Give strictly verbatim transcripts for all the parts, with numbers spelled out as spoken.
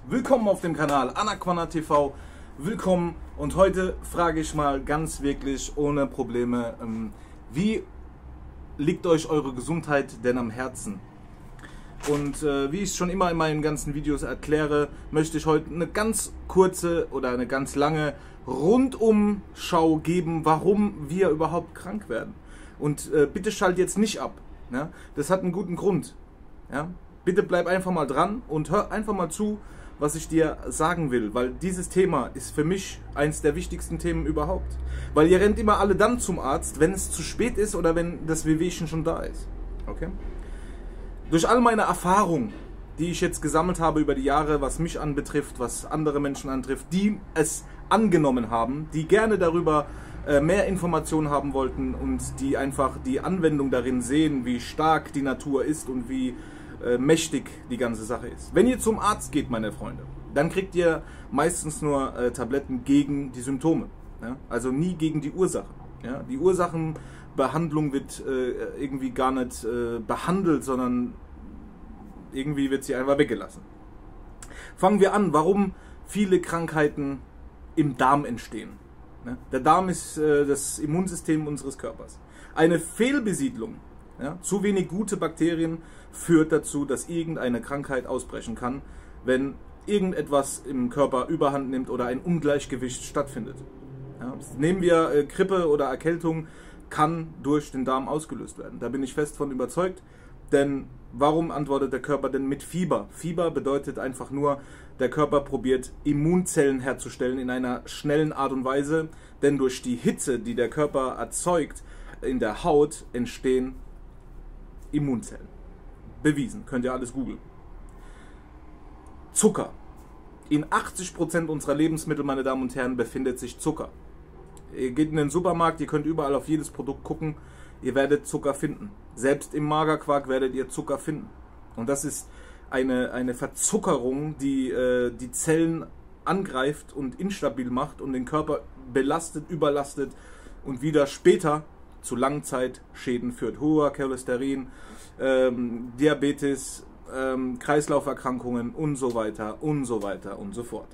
Willkommen auf dem Kanal Anaconda T V. Willkommen, und heute frage ich mal ganz wirklich ohne Probleme, ähm, wie liegt euch eure Gesundheit denn am Herzen? Und äh, wie ich es schon immer in meinen ganzen Videos erkläre, möchte ich heute eine ganz kurze oder eine ganz lange Rundumschau geben, warum wir überhaupt krank werden. Und äh, bitte schalt jetzt nicht ab. Ja? Das hat einen guten Grund. Ja? Bitte bleib einfach mal dran und hör einfach mal zu, was ich dir sagen will, weil dieses Thema ist für mich eins der wichtigsten Themen überhaupt. Weil ihr rennt immer alle dann zum Arzt, wenn es zu spät ist oder wenn das Wehwehchen schon da ist. Okay? Durch all meine Erfahrungen, die ich jetzt gesammelt habe über die Jahre, was mich anbetrifft, was andere Menschen antrifft, die es angenommen haben, die gerne darüber äh, mehr Informationen haben wollten und die einfach die Anwendung darin sehen, wie stark die Natur ist und wie äh, mächtig die ganze Sache ist. Wenn ihr zum Arzt geht, meine Freunde, dann kriegt ihr meistens nur äh, Tabletten gegen die Symptome, ja? Also nie gegen die Ursachen. Ja? Die Ursachenbehandlung wird äh, irgendwie gar nicht äh, behandelt, sondern irgendwie wird sie einfach weggelassen. Fangen wir an, warum viele Krankheiten im Darm entstehen. Ja? Der Darm ist äh, das Immunsystem unseres Körpers. Eine Fehlbesiedlung, ja, zu wenig gute Bakterien, führt dazu, dass irgendeine Krankheit ausbrechen kann, wenn irgendetwas im Körper überhand nimmt oder ein Ungleichgewicht stattfindet. Ja, nehmen wir äh, Grippe oder Erkältung, kann durch den Darm ausgelöst werden. Da bin ich fest von überzeugt, denn warum antwortet der Körper denn mit Fieber? Fieber bedeutet einfach nur, der Körper probiert Immunzellen herzustellen in einer schnellen Art und Weise, denn durch die Hitze, die der Körper erzeugt, in der Haut entstehen Immunzellen. Bewiesen, könnt ihr alles googeln. Zucker. In achtzig Prozent unserer Lebensmittel, meine Damen und Herren, befindet sich Zucker. Ihr geht in den Supermarkt, ihr könnt überall auf jedes Produkt gucken, ihr werdet Zucker finden. Selbst im Magerquark werdet ihr Zucker finden. Und das ist eine, eine Verzuckerung, die äh, die Zellen angreift und instabil macht und den Körper belastet, überlastet und wieder später zu Langzeitschäden führt. Hoher Cholesterin, ähm, Diabetes, ähm, Kreislauferkrankungen und so weiter und so weiter und so fort.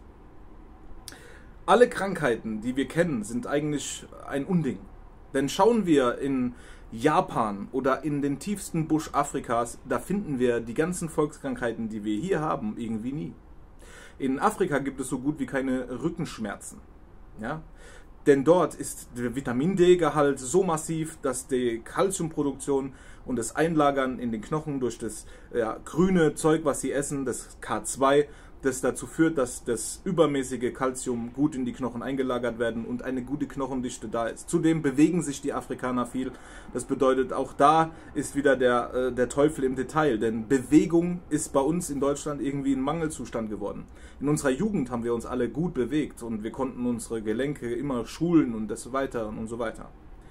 Alle Krankheiten, die wir kennen, sind eigentlich ein Unding. Denn schauen wir in Japan oder in den tiefsten Busch Afrikas, da finden wir die ganzen Volkskrankheiten, die wir hier haben, irgendwie nie. In Afrika gibt es so gut wie keine Rückenschmerzen. Ja? Denn dort ist der Vitamin D-Gehalt so massiv, dass die Calciumproduktion und das Einlagern in den Knochen durch das ja, grüne Zeug, was sie essen, das K zwei, das dazu führt, dass das übermäßige Calcium gut in die Knochen eingelagert werden und eine gute Knochendichte da ist. Zudem bewegen sich die Afrikaner viel. Das bedeutet, auch da ist wieder der, äh, der Teufel im Detail. Denn Bewegung ist bei uns in Deutschland irgendwie ein Mangelzustand geworden. In unserer Jugend haben wir uns alle gut bewegt und wir konnten unsere Gelenke immer schulen und das weiter und so weiter.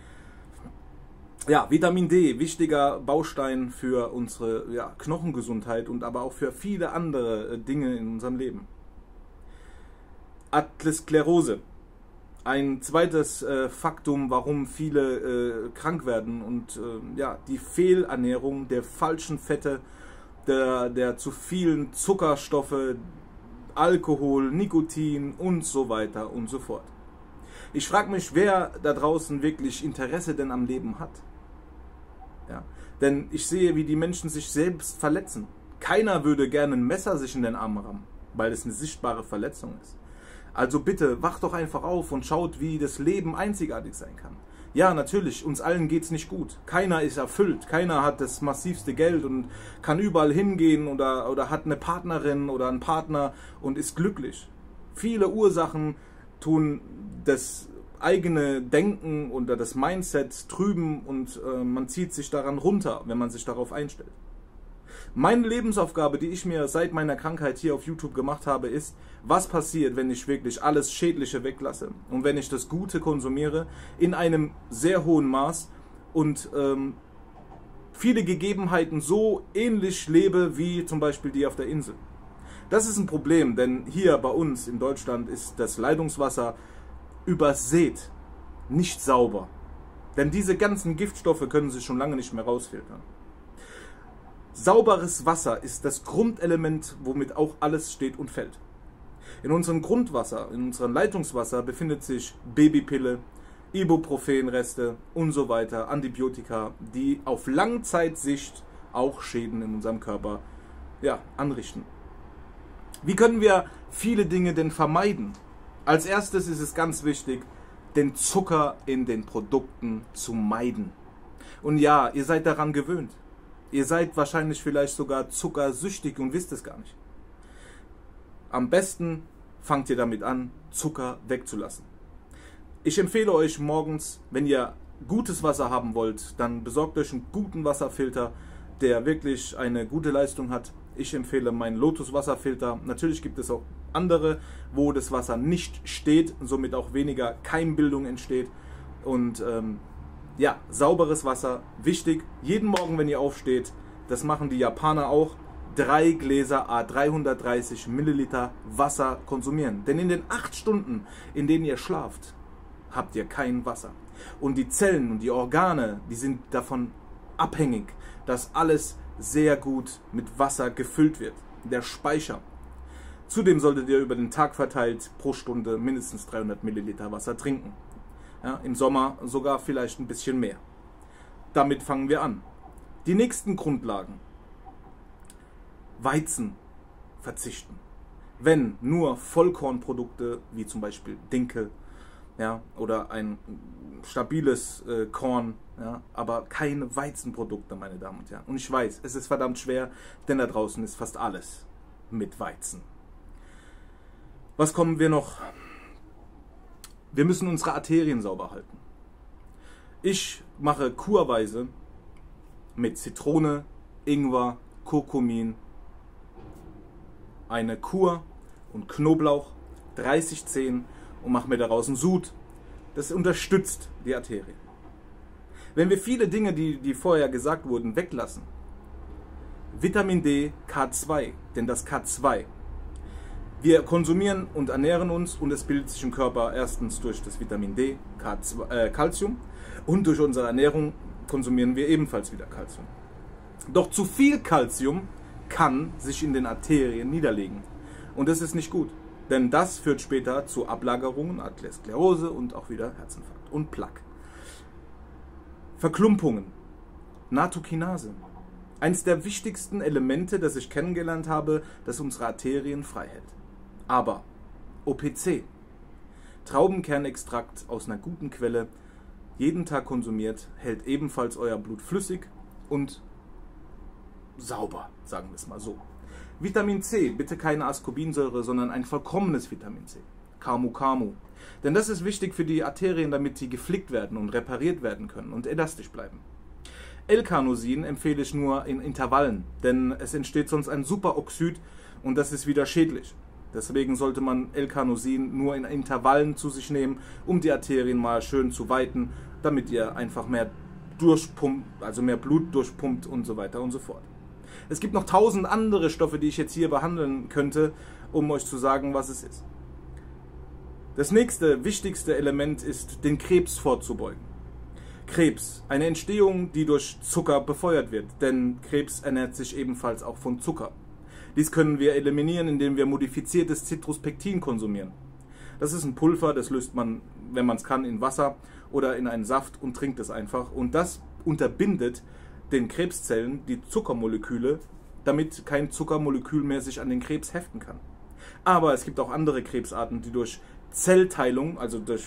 Ja, Vitamin D, wichtiger Baustein für unsere ja, Knochengesundheit und aber auch für viele andere Dinge in unserem Leben. Atherosklerose, ein zweites äh, Faktum, warum viele äh, krank werden, und äh, ja, die Fehlernährung der falschen Fette, der, der zu vielen Zuckerstoffe, Alkohol, Nikotin und so weiter und so fort. Ich frage mich, wer da draußen wirklich Interesse denn am Leben hat. Ja, denn ich sehe, wie die Menschen sich selbst verletzen. Keiner würde gerne ein Messer sich in den Arm rammen, weil es eine sichtbare Verletzung ist. Also bitte, wacht doch einfach auf und schaut, wie das Leben einzigartig sein kann. Ja, natürlich, uns allen geht es nicht gut. Keiner ist erfüllt, keiner hat das massivste Geld und kann überall hingehen oder, oder hat eine Partnerin oder einen Partner und ist glücklich. Viele Ursachen tun das eigene Denken oder das Mindset trüben und äh, man zieht sich daran runter, wenn man sich darauf einstellt. Meine Lebensaufgabe, die ich mir seit meiner Krankheit hier auf YouTube gemacht habe, ist, was passiert, wenn ich wirklich alles Schädliche weglasse und wenn ich das Gute konsumiere in einem sehr hohen Maß und ähm, viele Gegebenheiten so ähnlich lebe wie zum Beispiel die auf der Insel. Das ist ein Problem, denn hier bei uns in Deutschland ist das Leitungswasser übersät, nicht sauber. Denn diese ganzen Giftstoffe können sich schon lange nicht mehr rausfiltern. Sauberes Wasser ist das Grundelement, womit auch alles steht und fällt. In unserem Grundwasser, in unserem Leitungswasser befindet sich Babypille, Ibuprofenreste und so weiter, Antibiotika, die auf Langzeitsicht auch Schäden in unserem Körper ja, anrichten. Wie können wir viele Dinge denn vermeiden? Als erstes ist es ganz wichtig, den Zucker in den Produkten zu meiden. Und ja, ihr seid daran gewöhnt. Ihr seid wahrscheinlich vielleicht sogar zuckersüchtig und wisst es gar nicht. Am besten fangt ihr damit an, Zucker wegzulassen. Ich empfehle euch morgens, wenn ihr gutes Wasser haben wollt, dann besorgt euch einen guten Wasserfilter, der wirklich eine gute Leistung hat. Ich empfehle meinen Lotus Wasserfilter. Natürlich gibt es auch andere, wo das Wasser nicht steht, somit auch weniger Keimbildung entsteht. Und ähm, ja, sauberes Wasser, wichtig. Jeden Morgen, wenn ihr aufsteht, das machen die Japaner auch, drei Gläser à dreihundertdreißig Milliliter Wasser konsumieren. Denn in den acht Stunden, in denen ihr schlaft, habt ihr kein Wasser. Und die Zellen und die Organe, die sind davon abhängig, dass alles sehr gut mit Wasser gefüllt wird. Der Speicher. Zudem solltet ihr über den Tag verteilt pro Stunde mindestens dreihundert Milliliter Wasser trinken. Ja, im Sommer sogar vielleicht ein bisschen mehr. Damit fangen wir an. Die nächsten Grundlagen. Weizen verzichten. Wenn nur Vollkornprodukte wie zum Beispiel Dinkel, ja, oder ein stabiles äh, Korn, ja, aber keine Weizenprodukte, meine Damen und Herren. Und ich weiß, es ist verdammt schwer, denn da draußen ist fast alles mit Weizen. Was kommen wir noch? Wir müssen unsere Arterien sauber halten. Ich mache kurweise mit Zitrone, Ingwer, Kurkumin eine Kur und Knoblauch, dreißig zehn und mache mir daraus einen Sud. Das unterstützt die Arterien. Wenn wir viele Dinge, die, die vorher gesagt wurden, weglassen, Vitamin D, K zwei, denn das K zwei, wir konsumieren und ernähren uns und es bildet sich im Körper erstens durch das Vitamin D, K zwei, äh, Calcium, und durch unsere Ernährung konsumieren wir ebenfalls wieder Calcium. Doch zu viel Calcium kann sich in den Arterien niederlegen und das ist nicht gut, denn das führt später zu Ablagerungen, Arteriosklerose und auch wieder Herzinfarkt und Plaque. Verklumpungen, Nattokinase, eines der wichtigsten Elemente, das ich kennengelernt habe, das unsere Arterien frei hält. Aber O P C, Traubenkernextrakt aus einer guten Quelle, jeden Tag konsumiert, hält ebenfalls euer Blut flüssig und sauber, sagen wir es mal so. Vitamin C, bitte keine Ascorbinsäure, sondern ein vollkommenes Vitamin C, Camu Camu. Denn das ist wichtig für die Arterien, damit die geflickt werden und repariert werden können und elastisch bleiben. L-Carnosin empfehle ich nur in Intervallen, denn es entsteht sonst ein Superoxid und das ist wieder schädlich. Deswegen sollte man L-Carnosin nur in Intervallen zu sich nehmen, um die Arterien mal schön zu weiten, damit ihr einfach mehr durchpumpt, also mehr Blut durchpumpt und so weiter und so fort. Es gibt noch tausend andere Stoffe, die ich jetzt hier behandeln könnte, um euch zu sagen, was es ist. Das nächste, wichtigste Element ist, den Krebs vorzubeugen. Krebs, eine Entstehung, die durch Zucker befeuert wird, denn Krebs ernährt sich ebenfalls auch von Zucker. Dies können wir eliminieren, indem wir modifiziertes Citruspektin konsumieren. Das ist ein Pulver, das löst man, wenn man es kann, in Wasser oder in einen Saft und trinkt es einfach. Und das unterbindet den Krebszellen die Zuckermoleküle, damit kein Zuckermolekül mehr sich an den Krebs heften kann. Aber es gibt auch andere Krebsarten, die durch Zellteilung, also durch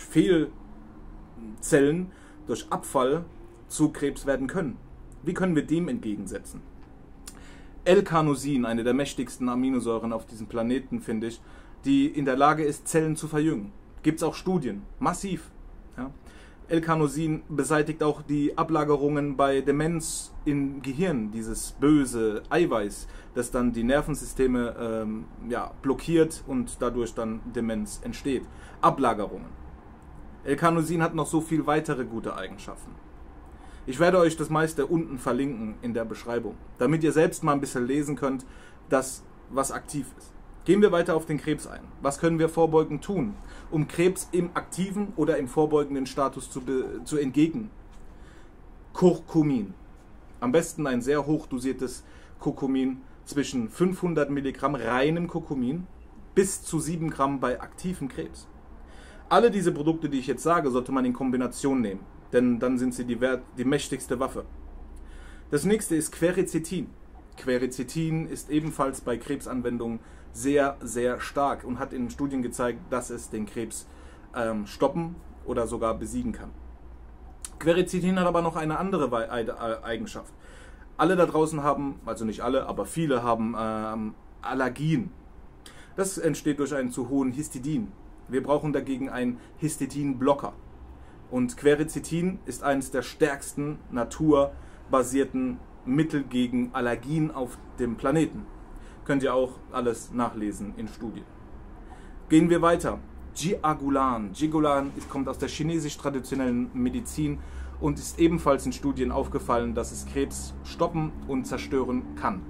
Fehlzellen, durch Abfall zu Krebs werden können. Wie können wir dem entgegensetzen? L-Carnosin, eine der mächtigsten Aminosäuren auf diesem Planeten, finde ich, die in der Lage ist, Zellen zu verjüngen. Gibt es auch Studien, massiv. Ja? L-Carnosin beseitigt auch die Ablagerungen bei Demenz im Gehirn, dieses böse Eiweiß, das dann die Nervensysteme ähm, ja, blockiert und dadurch dann Demenz entsteht. Ablagerungen. L-Carnosin hat noch so viel weitere gute Eigenschaften. Ich werde euch das meiste unten verlinken in der Beschreibung, damit ihr selbst mal ein bisschen lesen könnt, das, was aktiv ist. Gehen wir weiter auf den Krebs ein. Was können wir vorbeugend tun, um Krebs im aktiven oder im vorbeugenden Status zu, zu entgegnen? Kurkumin. Am besten ein sehr hoch dosiertes Kurkumin zwischen fünfhundert Milligramm reinem Kurkumin bis zu sieben Gramm bei aktivem Krebs. Alle diese Produkte, die ich jetzt sage, sollte man in Kombination nehmen, denn dann sind sie die, Wert, die mächtigste Waffe. Das nächste ist Quercetin. Quercetin ist ebenfalls bei Krebsanwendungen sehr, sehr stark und hat in Studien gezeigt, dass es den Krebs ähm, stoppen oder sogar besiegen kann. Quercetin hat aber noch eine andere Eigenschaft. Alle da draußen haben, also nicht alle, aber viele haben ähm, Allergien. Das entsteht durch einen zu hohen Histidin. Wir brauchen dagegen einen Histidin-Blocker. Und Quercetin ist eines der stärksten naturbasierten Mittel gegen Allergien auf dem Planeten. Könnt ihr auch alles nachlesen in Studien. Gehen wir weiter. Jiagulan. Jiagulan kommt aus der chinesisch-traditionellen Medizin und ist ebenfalls in Studien aufgefallen, dass es Krebs stoppen und zerstören kann.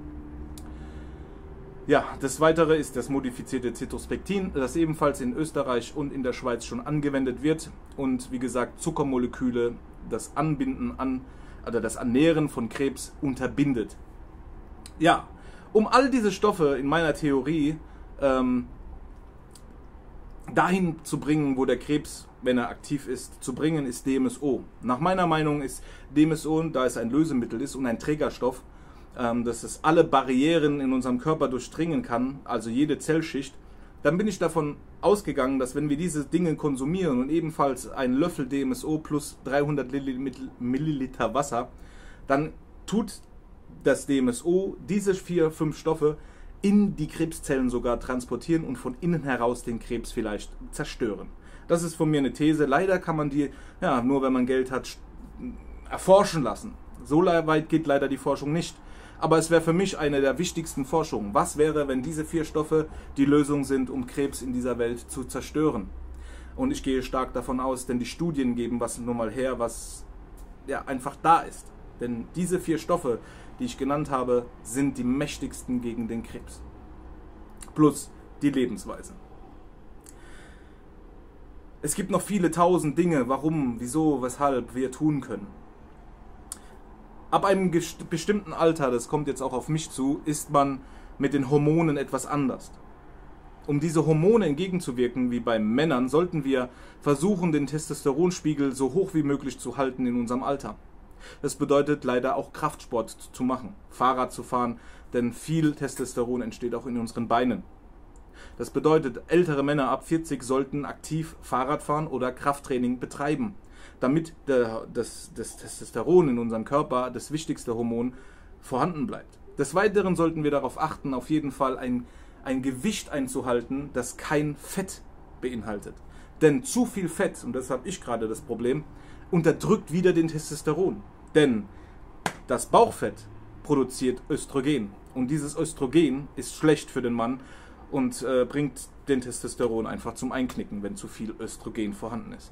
Ja, das Weitere ist das modifizierte Cytospektin, das ebenfalls in Österreich und in der Schweiz schon angewendet wird und wie gesagt Zuckermoleküle, das Anbinden an, oder das Annähren von Krebs unterbindet. Ja, um all diese Stoffe in meiner Theorie ähm, dahin zu bringen, wo der Krebs, wenn er aktiv ist, zu bringen, ist D M S O. Nach meiner Meinung ist D M S O, da es ein Lösemittel ist und ein Trägerstoff, ähm, dass es alle Barrieren in unserem Körper durchdringen kann, also jede Zellschicht, dann bin ich davon ausgegangen, dass wenn wir diese Dinge konsumieren und ebenfalls einen Löffel D M S O plus dreihundert Milliliter Wasser, dann tut das D M S O diese vier, fünf Stoffe in die Krebszellen sogar transportieren und von innen heraus den Krebs vielleicht zerstören. Das ist von mir eine These. Leider kann man die, ja, nur wenn man Geld hat, erforschen lassen. So weit geht leider die Forschung nicht. Aber es wäre für mich eine der wichtigsten Forschungen. Was wäre, wenn diese vier Stoffe die Lösung sind, um Krebs in dieser Welt zu zerstören? Und ich gehe stark davon aus, denn die Studien geben was nun mal her, was ja einfach da ist. Denn diese vier Stoffe, die ich genannt habe, sind die mächtigsten gegen den Krebs. Plus die Lebensweise. Es gibt noch viele tausend Dinge, warum, wieso, weshalb wir tun können. Ab einem bestimmten Alter, das kommt jetzt auch auf mich zu, ist man mit den Hormonen etwas anders. Um diese Hormone entgegenzuwirken, wie bei Männern, sollten wir versuchen, den Testosteronspiegel so hoch wie möglich zu halten in unserem Alter. Das bedeutet leider auch Kraftsport zu machen, Fahrrad zu fahren, denn viel Testosteron entsteht auch in unseren Beinen. Das bedeutet, ältere Männer ab vierzig sollten aktiv Fahrrad fahren oder Krafttraining betreiben, damit der, das, das Testosteron in unserem Körper, das wichtigste Hormon, vorhanden bleibt. Des Weiteren sollten wir darauf achten, auf jeden Fall ein, ein Gewicht einzuhalten, das kein Fett beinhaltet. Denn zu viel Fett, und das habe ich gerade das Problem, unterdrückt wieder den Testosteron. Denn das Bauchfett produziert Östrogen. Und dieses Östrogen ist schlecht für den Mann und äh, bringt den Testosteron einfach zum Einknicken, wenn zu viel Östrogen vorhanden ist.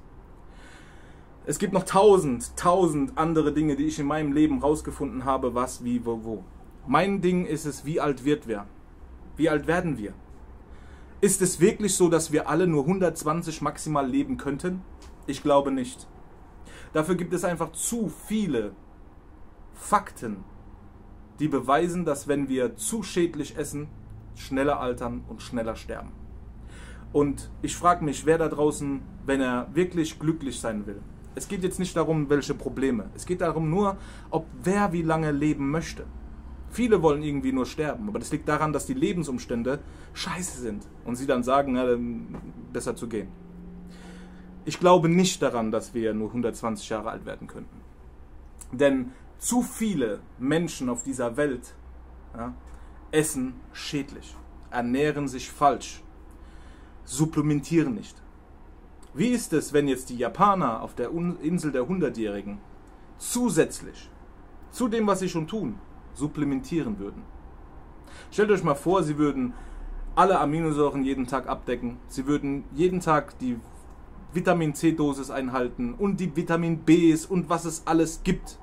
Es gibt noch tausend, tausend andere Dinge, die ich in meinem Leben rausgefunden habe, was, wie, wo, wo. Mein Ding ist es, wie alt wird wer? Wie alt werden wir? Ist es wirklich so, dass wir alle nur hundertzwanzig maximal leben könnten? Ich glaube nicht. Dafür gibt es einfach zu viele Fakten, die beweisen, dass wenn wir zu schädlich essen, schneller altern und schneller sterben. Und ich frage mich, wer da draußen, wenn er wirklich glücklich sein will. Es geht jetzt nicht darum, welche Probleme. Es geht darum nur, ob wer wie lange leben möchte. Viele wollen irgendwie nur sterben, aber das liegt daran, dass die Lebensumstände scheiße sind und sie dann sagen, na, besser zu gehen. Ich glaube nicht daran, dass wir nur hundertzwanzig Jahre alt werden könnten. Denn zu viele Menschen auf dieser Welt, ja, essen schädlich, ernähren sich falsch, supplementieren nicht. Wie ist es, wenn jetzt die Japaner auf der Insel der Hundertjährigen zusätzlich zu dem, was sie schon tun, supplementieren würden? Stellt euch mal vor, sie würden alle Aminosäuren jeden Tag abdecken, sie würden jeden Tag die Vitamin C-Dosis einhalten und die Vitamin Bs und was es alles gibt.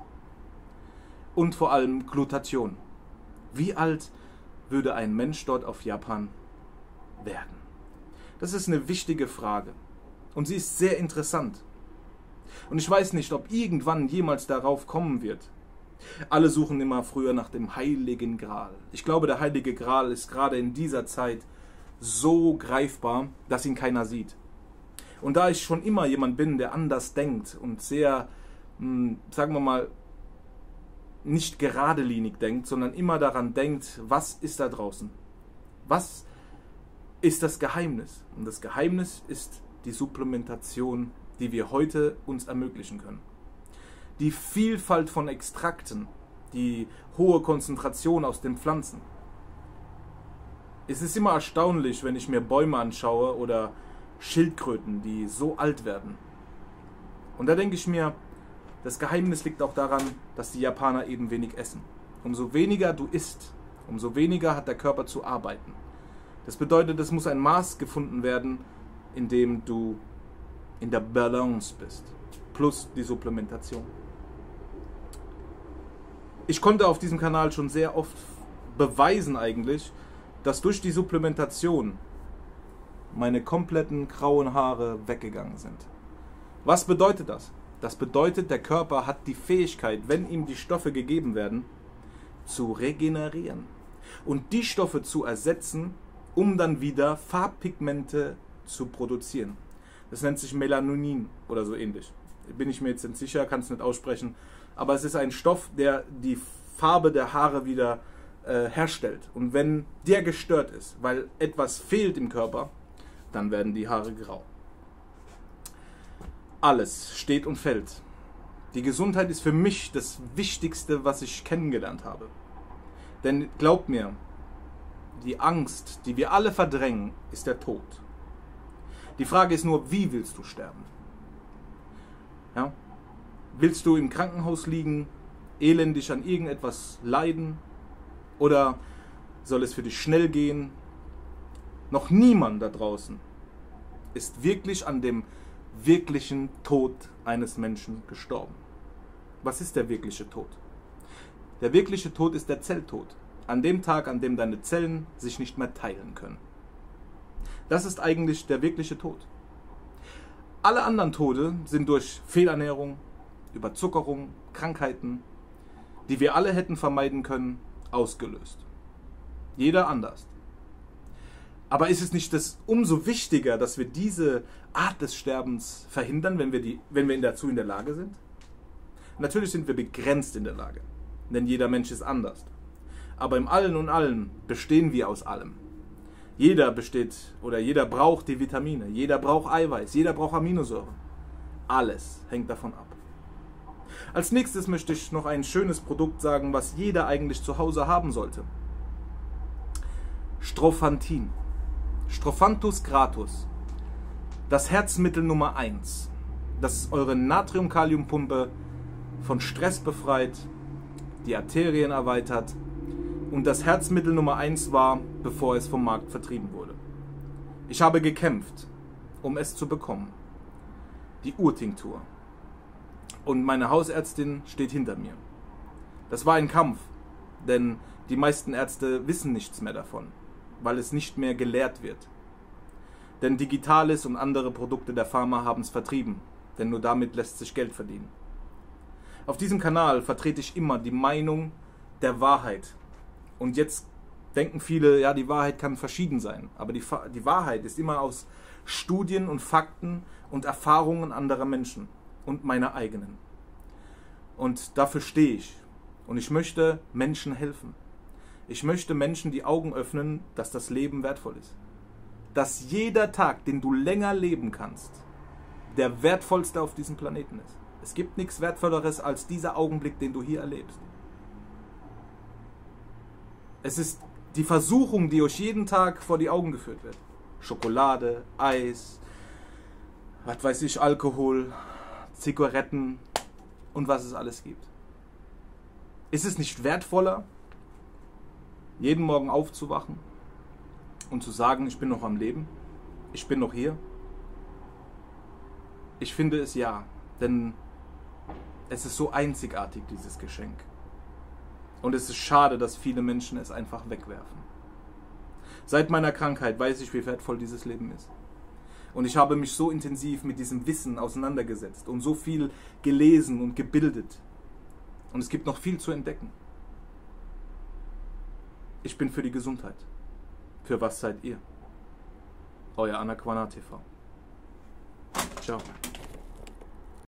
Und vor allem Glutathion. Wie alt würde ein Mensch dort auf Japan werden? Das ist eine wichtige Frage. Und sie ist sehr interessant. Und ich weiß nicht, ob irgendwann jemals darauf kommen wird. Alle suchen immer früher nach dem Heiligen Gral. Ich glaube, der Heilige Gral ist gerade in dieser Zeit so greifbar, dass ihn keiner sieht. Und da ich schon immer jemand bin, der anders denkt und sehr, mh, sagen wir mal, nicht geradelinig denkt, sondern immer daran denkt, was ist da draußen? Was ist das Geheimnis? Und das Geheimnis ist die Supplementation, die wir heute uns ermöglichen können. Die Vielfalt von Extrakten, die hohe Konzentration aus den Pflanzen. Es ist immer erstaunlich, wenn ich mir Bäume anschaue oder Schildkröten, die so alt werden. Und da denke ich mir, das Geheimnis liegt auch daran, dass die Japaner eben wenig essen. Umso weniger du isst, umso weniger hat der Körper zu arbeiten. Das bedeutet, es muss ein Maß gefunden werden, in dem du in der Balance bist, plus die Supplementation. Ich konnte auf diesem Kanal schon sehr oft beweisen eigentlich, dass durch die Supplementation meine kompletten grauen Haare weggegangen sind. Was bedeutet das? Das bedeutet, der Körper hat die Fähigkeit, wenn ihm die Stoffe gegeben werden, zu regenerieren und die Stoffe zu ersetzen, um dann wieder Farbpigmente zu produzieren. Das nennt sich Melanonin oder so ähnlich. Bin ich mir jetzt nicht sicher, kann es nicht aussprechen. Aber es ist ein Stoff, der die Farbe der Haare wieder äh, herstellt. Und wenn der gestört ist, weil etwas fehlt im Körper, dann werden die Haare grau. Alles steht und fällt. Die Gesundheit ist für mich das Wichtigste, was ich kennengelernt habe. Denn glaubt mir, die Angst, die wir alle verdrängen, ist der Tod. Die Frage ist nur, wie willst du sterben? Ja? Willst du im Krankenhaus liegen, elendig an irgendetwas leiden? Oder soll es für dich schnell gehen? Noch niemand da draußen ist wirklich an dem wirklichen Tod eines Menschen gestorben. Was ist der wirkliche Tod? Der wirkliche Tod ist der Zelltod. An dem Tag, an dem deine Zellen sich nicht mehr teilen können. Das ist eigentlich der wirkliche Tod. Alle anderen Tode sind durch Fehlernährung, Überzuckerung, Krankheiten, die wir alle hätten vermeiden können, ausgelöst. Jeder anders. Aber ist es nicht das umso wichtiger, dass wir diese Art des Sterbens verhindern, wenn wir, die, wenn wir dazu in der Lage sind? Natürlich sind wir begrenzt in der Lage, denn jeder Mensch ist anders. Aber im Allen und Allem bestehen wir aus allem. Jeder besteht oder jeder braucht die Vitamine, jeder braucht Eiweiß, jeder braucht Aminosäuren. Alles hängt davon ab. Als nächstes möchte ich noch ein schönes Produkt sagen, was jeder eigentlich zu Hause haben sollte. Strophantin. Strophanthus gratus. Das Herzmittel Nummer eins. Das eure Natrium-Kalium-Pumpe von Stress befreit, die Arterien erweitert und das Herzmittel Nummer eins war, bevor es vom Markt vertrieben wurde. Ich habe gekämpft, um es zu bekommen. Die Urtinktur. Und meine Hausärztin steht hinter mir. Das war ein Kampf, denn die meisten Ärzte wissen nichts mehr davon, weil es nicht mehr gelehrt wird. Denn Digitalis und andere Produkte der Pharma haben es vertrieben, denn nur damit lässt sich Geld verdienen. Auf diesem Kanal vertrete ich immer die Meinung der Wahrheit. Und jetzt denken viele, ja, die Wahrheit kann verschieden sein. Aber die, die Wahrheit ist immer aus Studien und Fakten und Erfahrungen anderer Menschen und meiner eigenen. Und dafür stehe ich. Und ich möchte Menschen helfen. Ich möchte Menschen die Augen öffnen, dass das Leben wertvoll ist. Dass jeder Tag, den du länger leben kannst, der wertvollste auf diesem Planeten ist. Es gibt nichts Wertvolleres als dieser Augenblick, den du hier erlebst. Es ist die Versuchung, die euch jeden Tag vor die Augen geführt wird. Schokolade, Eis, was weiß ich, Alkohol, Zigaretten und was es alles gibt. Ist es nicht wertvoller, jeden Morgen aufzuwachen und zu sagen, ich bin noch am Leben, ich bin noch hier? Ich finde es ja, denn es ist so einzigartig, dieses Geschenk. Und es ist schade, dass viele Menschen es einfach wegwerfen. Seit meiner Krankheit weiß ich, wie wertvoll dieses Leben ist. Und ich habe mich so intensiv mit diesem Wissen auseinandergesetzt und so viel gelesen und gebildet. Und es gibt noch viel zu entdecken. Ich bin für die Gesundheit. Für was seid ihr? Euer Anaquana T V. Ciao.